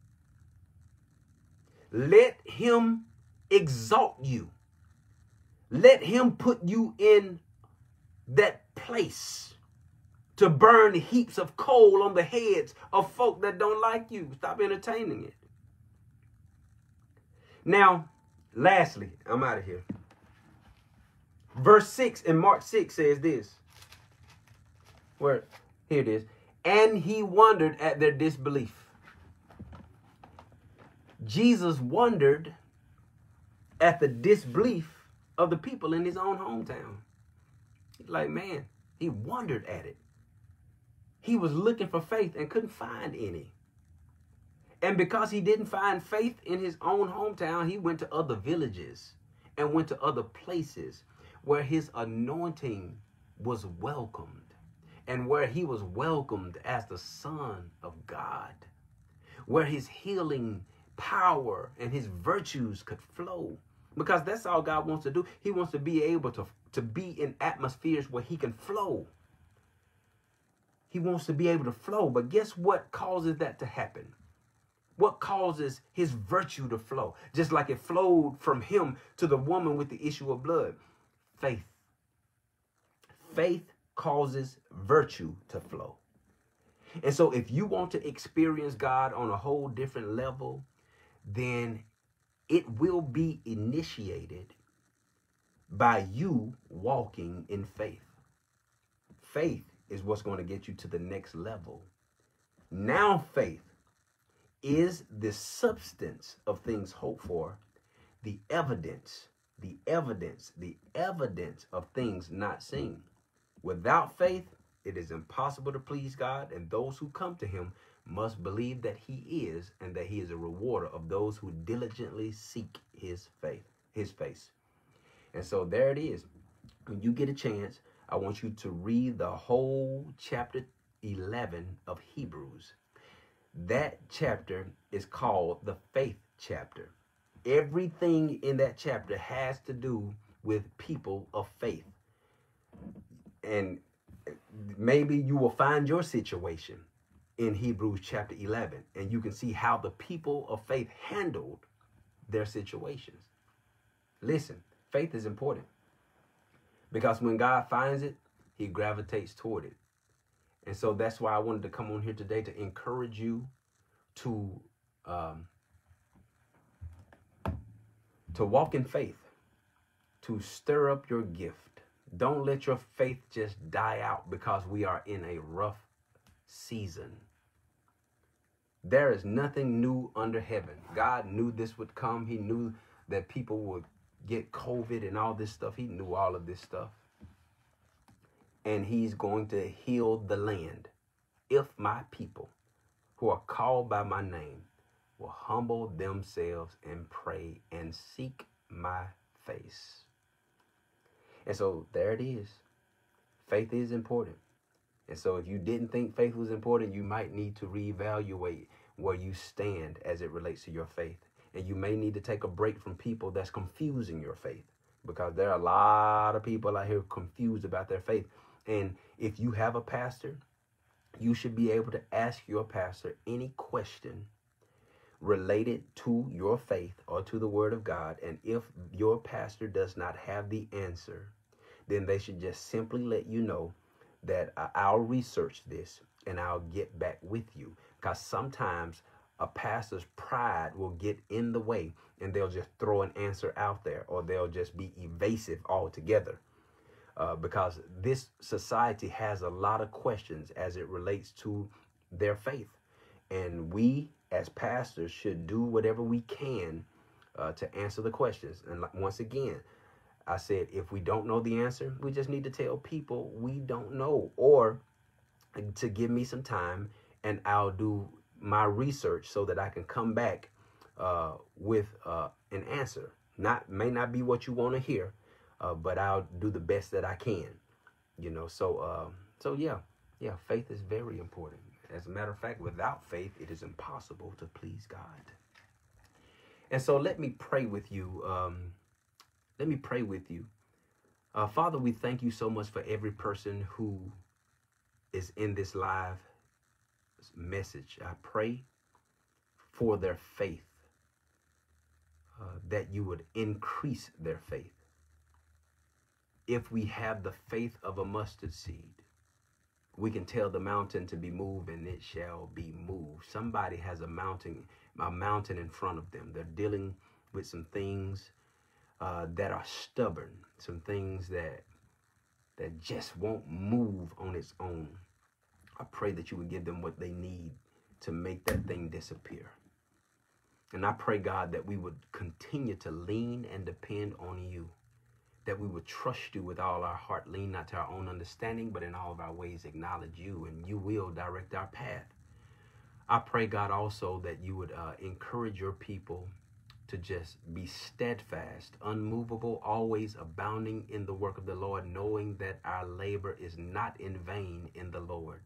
Let him exalt you. Let him put you in that place to burn heaps of coal on the heads of folk that don't like you. Stop entertaining it. Now, lastly, I'm out of here. Verse 6 in Mark 6 says this. Here it is. And he wondered at their disbelief. Jesus wondered at the disbelief of the people in his own hometown. He's like, man, he wondered at it. He was looking for faith and couldn't find any. And because he didn't find faith in his own hometown, he went to other villages and went to other places where his anointing was welcomed and where he was welcomed as the Son of God, where his healing power and his virtues could flow. Because that's all God wants to do. He wants to be able to be in atmospheres where he can flow. He wants to be able to flow. But guess what causes that to happen? What causes his virtue to flow? Just like it flowed from him to the woman with the issue of blood. Faith. Faith causes virtue to flow. And so if you want to experience God on a whole different level, then it will be initiated by you walking in faith. Faith is what's going to get you to the next level. Now faith is the substance of things hoped for, the evidence of things not seen. Without faith, it is impossible to please God, and those who come to him must believe that he is, and that he is a rewarder of those who diligently seek his face. And so there it is. When you get a chance, I want you to read the whole chapter 11 of Hebrews. That chapter is called the faith chapter. Everything in that chapter has to do with people of faith. And maybe you will find your situation in Hebrews chapter 11, and you can see how the people of faith handled their situations. Listen, faith is important because when God finds it, he gravitates toward it. And so that's why I wanted to come on here today to encourage you to walk in faith, to stir up your gift. Don't let your faith just die out because we are in a rough season. There is nothing new under heaven. God knew this would come. He knew that people would get COVID and all this stuff. He knew all of this stuff. And he's going to heal the land if my people who are called by my name will humble themselves and pray and seek my face. And so there it is. Faith is important. And so if you didn't think faith was important, you might need to reevaluate where you stand as it relates to your faith. And you may need to take a break from people that's confusing your faith, because there are a lot of people out here confused about their faith. And if you have a pastor, you should be able to ask your pastor any question related to your faith or to the word of God. And if your pastor does not have the answer, then they should just simply let you know that I'll research this and I'll get back with you. Because sometimes a pastor's pride will get in the way and they'll just throw an answer out there, or they'll just be evasive altogether. Because this society has a lot of questions as it relates to their faith. And we as pastors should do whatever we can to answer the questions. And once again, I said, if we don't know the answer, we just need to tell people we don't know, or to give me some time and I'll do my research so that I can come back with an answer. May not be what you want to hear, but I'll do the best that I can, So yeah, faith is very important. As a matter of fact, without faith, it is impossible to please God. And so let me pray with you. Father, we thank you so much for every person who is in this live message. I pray for their faith, that you would increase their faith. if we have the faith of a mustard seed, we can tell the mountain to be moved and it shall be moved. Somebody has a mountain in front of them. They're dealing with some things that are stubborn, some things that just won't move on its own. I pray that you would give them what they need to make that thing disappear. And I pray, God, that we would continue to lean and depend on you, that we would trust you with all our heart, lean not to our own understanding, but in all of our ways acknowledge you, and you will direct our path. I pray, God, also that you would encourage your people to just be steadfast, unmovable, always abounding in the work of the Lord, knowing that our labor is not in vain in the Lord.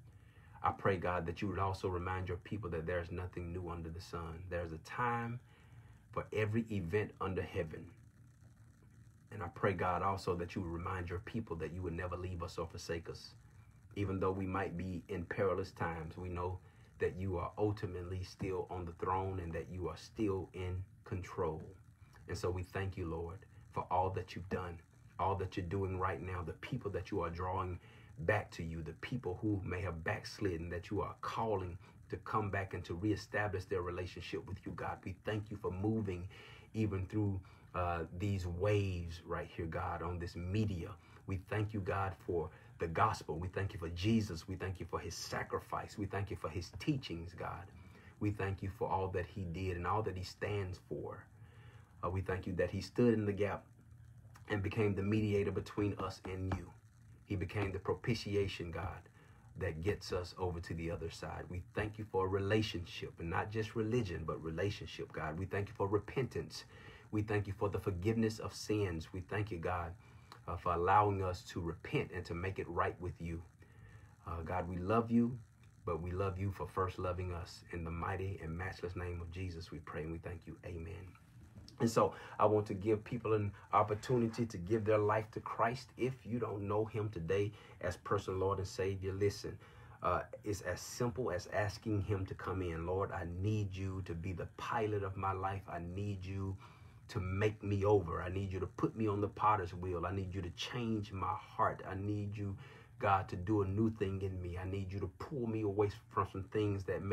I pray, God, that you would also remind your people that there's nothing new under the sun. There's a time for every event under heaven. And I pray, God, also that you would remind your people that you would never leave us or forsake us. Even though we might be in perilous times, we know that you are ultimately still on the throne and that you are still in control. And so we thank you, Lord, for all that you've done, all that you're doing right now, the people that you are drawing back to you, the people who may have backslidden, that you are calling to come back and to reestablish their relationship with you, God. We thank you for moving even through these waves right here, God, on this media. We thank you, God, for the gospel. We thank you for Jesus. We thank you for his sacrifice. We thank you for his teachings, God. We thank you for all that he did and all that he stands for. We thank you that he stood in the gap and became the mediator between us and you. He became the propitiation, God, that gets us over to the other side. We thank you for a relationship, and not just religion, but relationship, God. We thank you for repentance. We thank you for the forgiveness of sins. We thank you, God, for allowing us to repent and to make it right with you. God, we love you, but we love you for first loving us. In the mighty and matchless name of Jesus, we pray and we thank you. Amen. And so I want to give people an opportunity to give their life to Christ. If you don't know him today as personal Lord and Savior, listen, it's as simple as asking him to come in. Lord, I need you to be the pilot of my life. I need you to make me over. I need you to put me on the potter's wheel. I need you to change my heart. I need you, God, to do a new thing in me. I need you to pull me away from some things that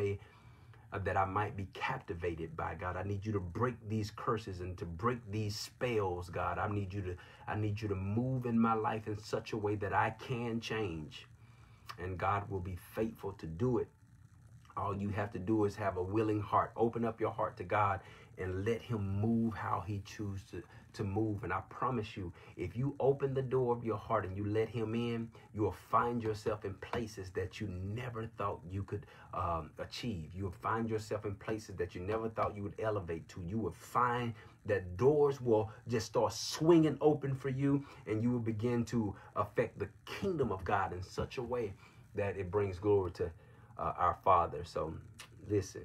I might be captivated by, God. I need you to break these curses and to break these spells, God. I need you to move in my life in such a way that I can change. And God will be faithful to do it. All you have to do is have a willing heart. Open up your heart to God and let him move how he chooses to move. And I promise you, if you open the door of your heart and you let him in, you will find yourself in places that you never thought you could achieve. You will find yourself in places that you never thought you would elevate to. You will find that doors will just start swinging open for you, and you will begin to affect the kingdom of God in such a way that it brings glory to our Father. So listen,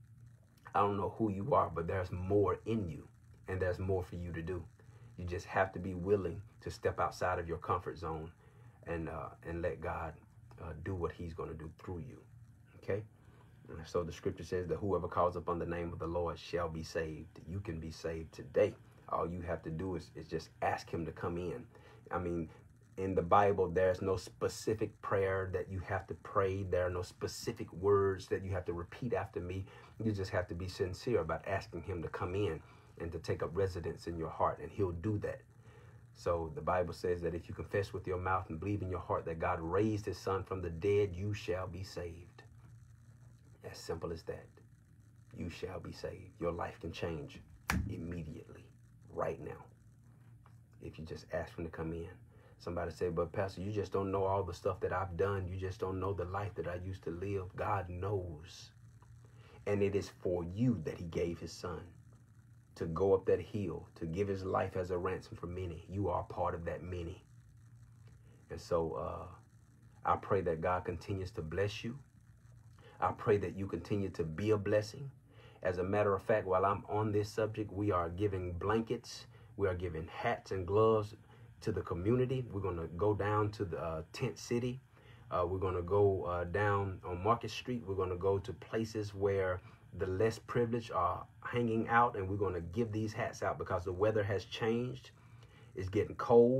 I don't know who you are, but there's more in you, and there's more for you to do. You just have to be willing to step outside of your comfort zone and let God do what he's going to do through you. Okay? And so the scripture says that whoever calls upon the name of the Lord shall be saved. You can be saved today. All you have to do is just ask him to come in. I mean, in the Bible, there's no specific prayer that you have to pray. There are no specific words that you have to repeat after me. You just have to be sincere about asking him to come in and to take up residence in your heart, and he'll do that. So the Bible says that if you confess with your mouth and believe in your heart that God raised his son from the dead, you shall be saved. As simple as that. You shall be saved. Your life can change immediately, right now, if you just ask him to come in. Somebody say, but Pastor, you just don't know all the stuff that I've done. You just don't know the life that I used to live. God knows. And it is for you that he gave his son to go up that hill, to give his life as a ransom for many. You are part of that many. And so I pray that God continues to bless you. I pray that you continue to be a blessing. As a matter of fact, while I'm on this subject, we are giving blankets. We are giving hats and gloves to the community. We're going to go down to the tent city. We're going to go down on Market Street. We're going to go to places where the less privileged are hanging out, and we're going to give these hats out because the weather has changed. It's getting cold,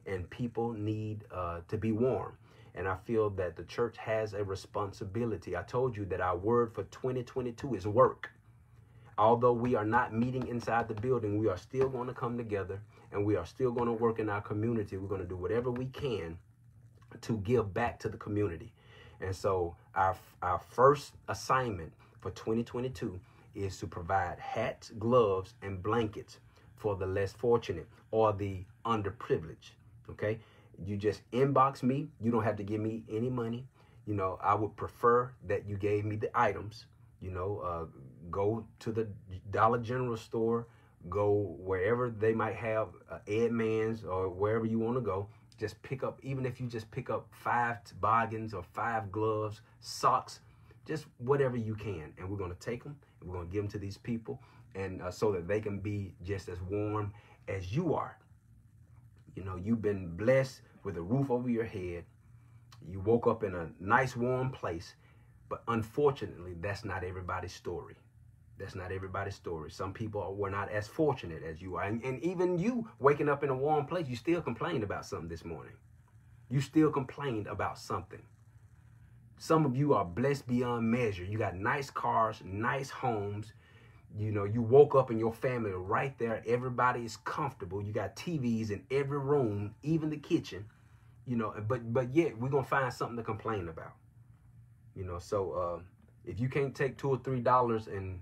and people need to be warm. And I feel that the church has a responsibility. I told you that our word for 2022 is work. Although we are not meeting inside the building, we are still going to come together, and we are still going to work in our community. We're going to do whatever we can to give back to the community. And so our first assignment for 2022 is to provide hats, gloves, and blankets for the less fortunate or the underprivileged. Okay, you just inbox me. You don't have to give me any money. You know, I would prefer that you gave me the items. You know, go to the Dollar General store, go wherever they might have Edman's or wherever you want to go. Just pick up, even if you just pick up 5 toboggans or 5 gloves, socks, just whatever you can. And we're going to take them and we're going to give them to these people, and so that they can be just as warm as you are. You know, you've been blessed with a roof over your head. You woke up in a nice warm place, but unfortunately, that's not everybody's story. That's not everybody's story. Some people were not as fortunate as you are. And even you waking up in a warm place, you still complained about something this morning. You still complained about something. Some of you are blessed beyond measure. You got nice cars, nice homes. You know, you woke up and your family right there. Everybody is comfortable. You got TVs in every room, even the kitchen. You know, but yet we're going to find something to complain about. You know, so if you can't take $2 or $3 and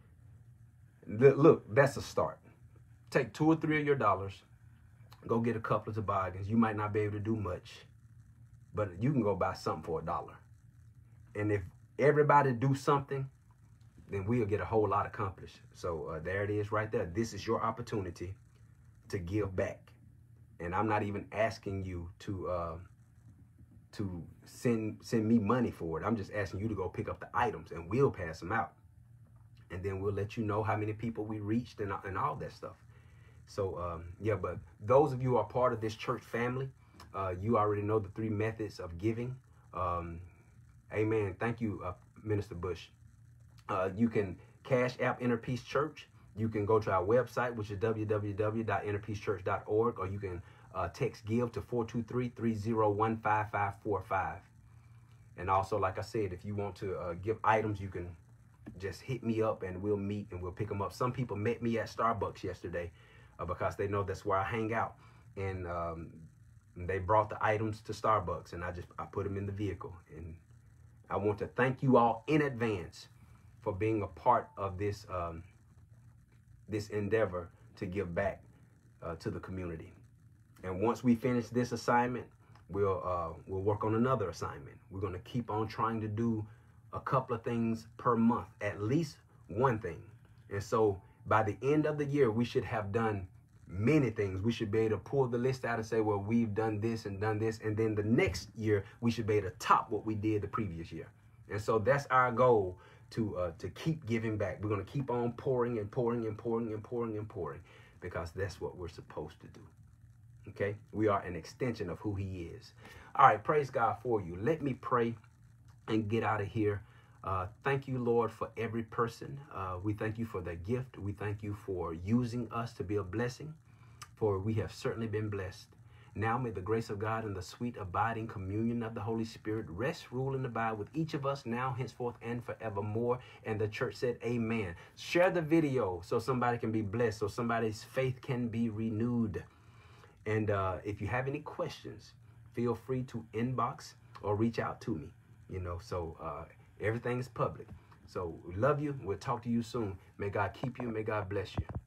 look, that's a start. Take 2 or 3 of your dollars, go get a couple of toboggans. You might not be able to do much, but you can go buy something for $1. And if everybody do something, then we'll get a whole lot accomplished. So there it is right there. This is your opportunity to give back. And I'm not even asking you to send me money for it. I'm just asking you to go pick up the items, and we'll pass them out. And then we'll let you know how many people we reached and all that stuff. So, yeah, but those of you who are part of this church family, you already know the 3 methods of giving. Amen. Thank you, Minister Bush. You can Cash App InnerPeaceChurch. You can go to our website, which is www.innerpeacechurch.org, or you can text GIVE to 423-301-5545. And also, like I said, if you want to give items, you can just hit me up and we'll meet and we'll pick them up. Some people met me at Starbucks yesterday because they know that's where I hang out. And they brought the items to Starbucks, and I put them in the vehicle. And I want to thank you all in advance for being a part of this this endeavor to give back to the community. And once we finish this assignment, we'll work on another assignment. We're going to keep on trying to do a couple of things per month, at least one thing. And so by the end of the year, we should have done many things. We should be able to pull the list out and say, well, we've done this and done this. And then the next year, we should be able to top what we did the previous year. And so that's our goal, to keep giving back. We're going to keep on pouring and pouring and pouring and pouring and pouring, because that's what we're supposed to do. Okay? We are an extension of who he is. All right, praise God for you. Let me pray and get out of here. Thank you, Lord, for every person. We thank you for their gift. We thank you for using us to be a blessing, for we have certainly been blessed. Now may the grace of God and the sweet abiding communion of the Holy Spirit rest, rule, and abide with each of us now, henceforth, and forevermore. And the church said, amen. Share the video so somebody can be blessed, so somebody's faith can be renewed. And if you have any questions, feel free to inbox or reach out to me. You know, so everything is public. So we love you. We'll talk to you soon. May God keep you. May God bless you.